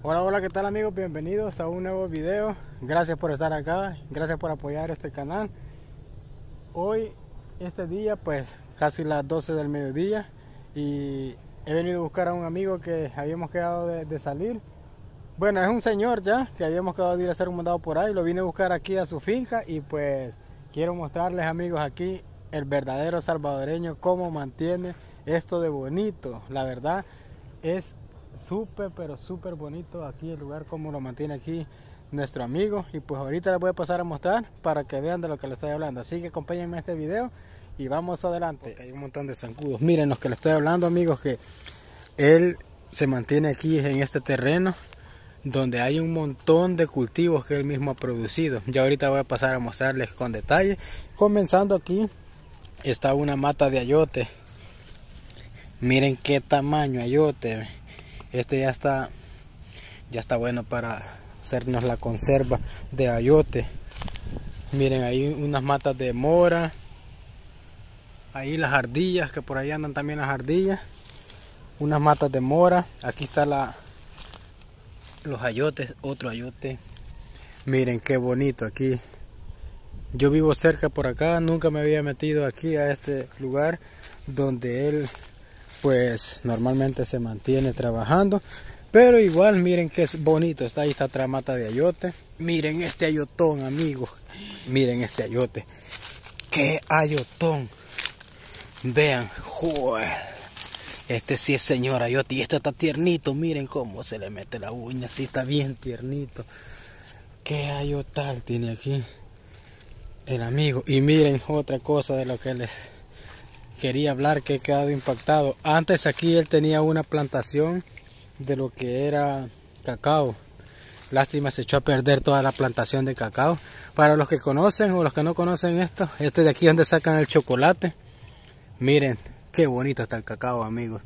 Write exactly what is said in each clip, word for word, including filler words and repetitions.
Hola, hola, ¿qué tal amigos? Bienvenidos a un nuevo video. Gracias por estar acá, gracias por apoyar este canal. Hoy, este día, pues casi las doce del mediodía, y he venido a buscar a un amigo que habíamos quedado de, de salir. Bueno, es un señor ya, que habíamos quedado de ir a hacer un mandado por ahí. Lo vine a buscar aquí a su finca y pues quiero mostrarles, amigos, aquí el verdadero salvadoreño, cómo mantiene esto de bonito. La verdad es súper pero súper bonito aquí el lugar, como lo mantiene aquí nuestro amigo, y pues ahorita les voy a pasar a mostrar para que vean de lo que les estoy hablando. Así que acompáñenme a este video y vamos adelante. Porque hay un montón de zancudos, miren los que les estoy hablando, amigos, que él se mantiene aquí en este terreno donde hay un montón de cultivos que él mismo ha producido. Ya ahorita voy a pasar a mostrarles con detalle. Comenzando aquí está una mata de ayote. Miren qué tamaño ayote. Este ya está, ya está bueno para hacernos la conserva de ayote. Miren, ahí unas matas de mora. Ahí las ardillas, que por ahí andan también las ardillas. Unas matas de mora. Aquí está la, los ayotes, otro ayote. Miren qué bonito aquí. Yo vivo cerca por acá, nunca me había metido aquí a este lugar donde él pues normalmente se mantiene trabajando, pero igual miren que es bonito. Está ahí, está otra mata de ayote. Miren este ayotón, amigos, miren este ayote, qué ayotón. Vean, ¡joder! Este sí es señor ayote, y este está tiernito. Miren cómo se le mete la uña, sí está bien tiernito. Qué ayotal tiene aquí el amigo. Y miren otra cosa de lo que les quería hablar, que he quedado impactado. Antes aquí él tenía una plantación de lo que era cacao. Lástima, se echó a perder toda la plantación de cacao. Para los que conocen o los que no conocen esto, este de aquí es donde sacan el chocolate. Miren qué bonito está el cacao, amigos.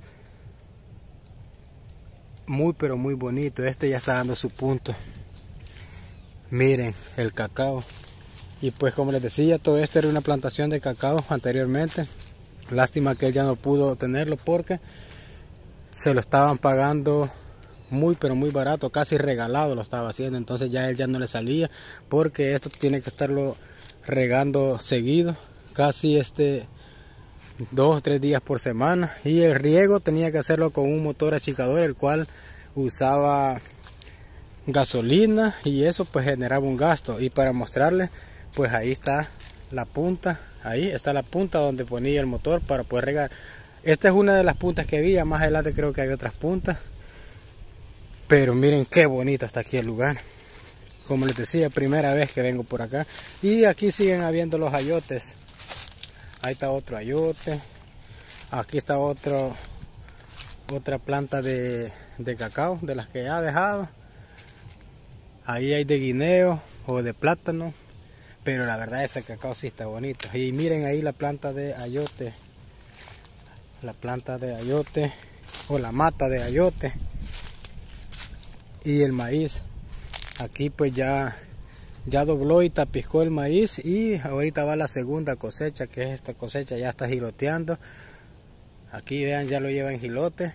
Muy pero muy bonito. Este ya está dando su punto. Miren el cacao. Y pues como les decía, todo esto era una plantación de cacao anteriormente. Lástima que él ya no pudo tenerlo porque se lo estaban pagando muy pero muy barato, casi regalado lo estaba haciendo. Entonces ya él ya no le salía, porque esto tiene que estarlo regando seguido, casi este dos o tres días por semana. Y el riego tenía que hacerlo con un motor achicador, el cual usaba gasolina, y eso pues generaba un gasto. Y para mostrarles, pues ahí está la punta. Ahí está la punta donde ponía el motor para poder regar. Esta es una de las puntas que había. Más adelante creo que hay otras puntas. Pero miren qué bonito está aquí el lugar. Como les decía, primera vez que vengo por acá. Y aquí siguen habiendo los ayotes. Ahí está otro ayote. Aquí está otro, otra planta de, de cacao, de las que ha dejado. Ahí hay de guineo o de plátano. Pero la verdad ese cacao sí está bonito. Y miren ahí la planta de ayote. La planta de ayote. O la mata de ayote. Y el maíz. Aquí pues ya, ya dobló y tapiscó el maíz. Y ahorita va la segunda cosecha, que es esta cosecha. Ya está giloteando. Aquí vean, ya lo lleva en gilote.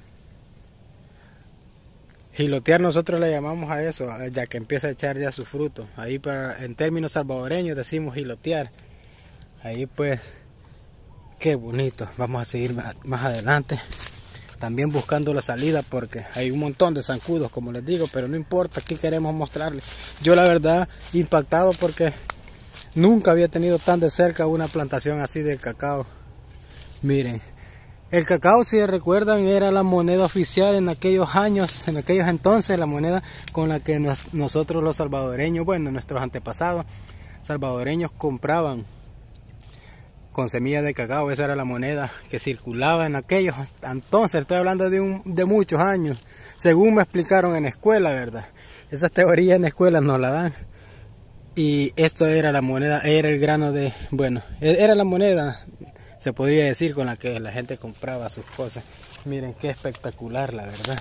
Gilotear nosotros le llamamos a eso, ya que empieza a echar ya su fruto. Ahí para, en términos salvadoreños decimos gilotear. Ahí pues, qué bonito. Vamos a seguir más, más adelante. También buscando la salida, porque hay un montón de zancudos, como les digo, pero no importa, aquí queremos mostrarles. Yo la verdad impactado porque nunca había tenido tan de cerca una plantación así de cacao. Miren. El cacao, si recuerdan, era la moneda oficial en aquellos años, en aquellos entonces, la moneda con la que nos, nosotros los salvadoreños, bueno, nuestros antepasados salvadoreños compraban con semillas de cacao. Esa era la moneda que circulaba en aquellos entonces. Estoy hablando de, un, de muchos años, según me explicaron en la escuela, ¿verdad? Esas teorías en la escuela nos la dan. Y esto era la moneda, era el grano de, bueno, era la moneda, se podría decir, con la que la gente compraba sus cosas. Miren qué espectacular, la verdad.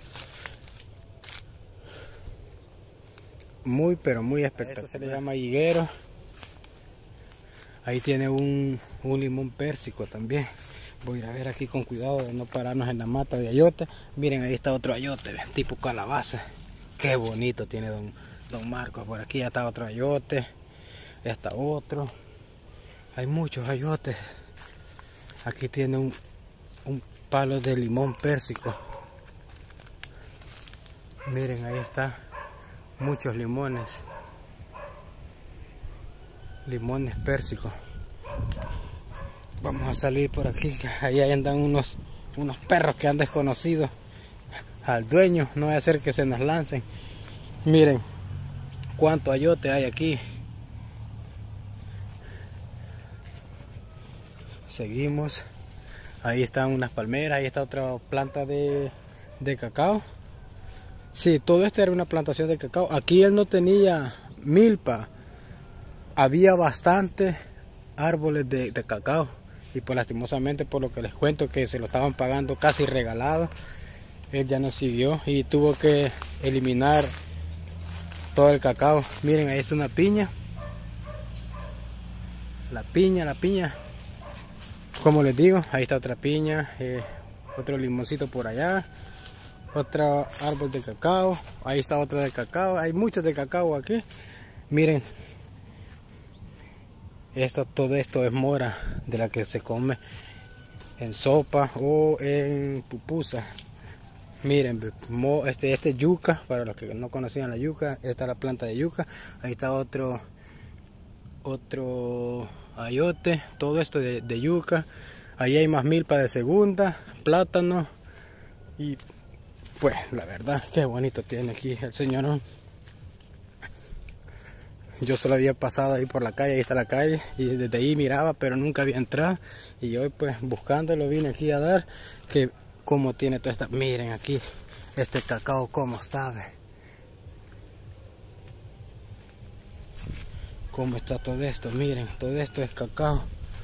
Muy pero muy espectacular. Esto se le llama higuero. Ahí tiene un, un limón pérsico también. Voy a ir a ver aquí con cuidado de no pararnos en la mata de ayote. Miren, ahí está otro ayote, tipo calabaza. Qué bonito tiene don, don Marcos. Por aquí ya está otro ayote. Ya está otro. Hay muchos ayotes. Aquí tiene un, un palo de limón pérsico. Miren, ahí está. Muchos limones. Limones pérsicos. Vamos a salir por aquí. Ahí andan unos, unos perros que han desconocido al dueño. No va a ser que se nos lancen. Miren cuánto ayote hay aquí. Seguimos. Ahí están unas palmeras. Ahí está otra planta de, de cacao. Sí, todo esto era una plantación de cacao. Aquí él no tenía milpa. Había bastantes árboles de, de cacao. Y pues lastimosamente, por lo que les cuento, que se lo estaban pagando casi regalado, él ya no siguió y tuvo que eliminar todo el cacao. Miren, ahí está una piña. La piña, la piña. Como les digo, ahí está otra piña. Eh, otro limoncito por allá. Otro árbol de cacao. Ahí está otro de cacao. Hay muchos de cacao aquí. Miren. Esto, todo esto es mora de la que se come en sopa o en pupusa. Miren, este, este es yuca, para los que no conocían la yuca. Esta es la planta de yuca. Ahí está otro, otro ayote. Todo esto de, de yuca. Ahí hay más milpa de segunda, plátano. Y pues la verdad, qué bonito tiene aquí el señorón. Yo solo había pasado ahí por la calle, ahí está la calle, y desde ahí miraba, pero nunca había entrado. Y hoy pues buscándolo vine aquí a dar, que como tiene toda esta... Miren aquí, este cacao como está, ¿ve? Cómo está todo esto, miren, todo esto es cacao.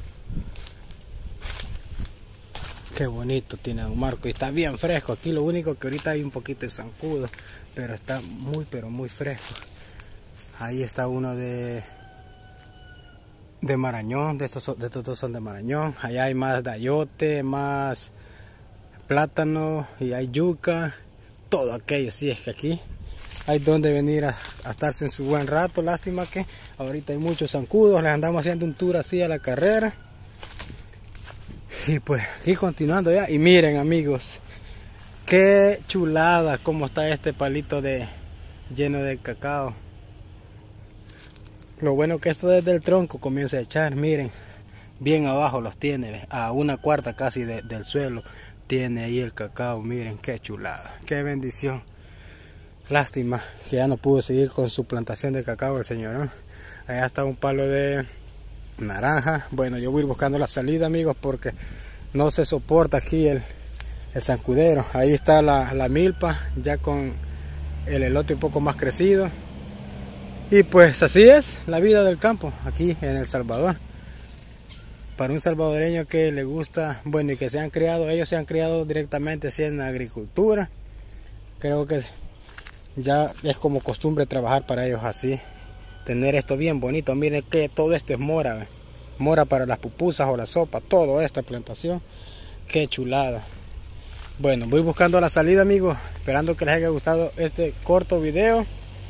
Qué bonito tiene don Marco, y está bien fresco. Aquí lo único que ahorita hay un poquito de zancudo, pero está muy, pero muy fresco. Ahí está uno de de Marañón, de estos, de estos dos son de Marañón. Allá hay más de ayote, más plátano y hay yuca, todo aquello. Sí, es que aquí hay donde venir a, a estarse en su buen rato. Lástima que ahorita hay muchos zancudos, les andamos haciendo un tour así a la carrera. Y pues aquí continuando ya. Y miren amigos, qué chulada como está este palito de lleno de cacao. Lo bueno que esto desde el tronco comienza a echar. Miren, bien abajo los tiene, a una cuarta casi de, del suelo tiene ahí el cacao. Miren qué chulada, qué bendición. Lástima que ya no pudo seguir con su plantación de cacao el señor, ¿no? Allá está un palo de naranja. Bueno, yo voy a ir buscando la salida amigos, porque no se soporta aquí el, el zancudero. Ahí está la, la milpa ya con el elote un poco más crecido. Y pues así es la vida del campo aquí en El Salvador. Para un salvadoreño que le gusta, bueno, y que se han criado, ellos se han criado directamente así en la agricultura. Creo que ya es como costumbre trabajar para ellos así. Tener esto bien bonito. Miren que todo esto es mora, ¿ve? Mora para las pupusas o la sopa, toda esta plantación. Qué chulada. Bueno, voy buscando la salida amigos, esperando que les haya gustado este corto video.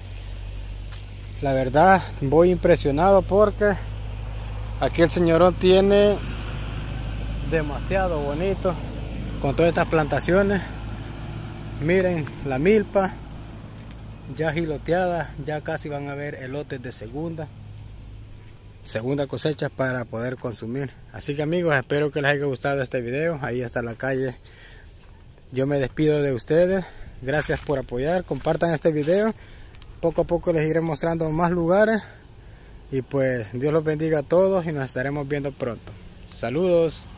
La verdad voy impresionado porque aquí el señorón tiene demasiado bonito con todas estas plantaciones. Miren la milpa ya giloteada, ya casi van a ver elotes de segunda segunda cosecha para poder consumir. Así que amigos, espero que les haya gustado este video. Ahí está la calle. Yo me despido de ustedes, gracias por apoyar, compartan este video. Poco a poco les iré mostrando más lugares. Y pues Dios los bendiga a todos y nos estaremos viendo pronto. Saludos.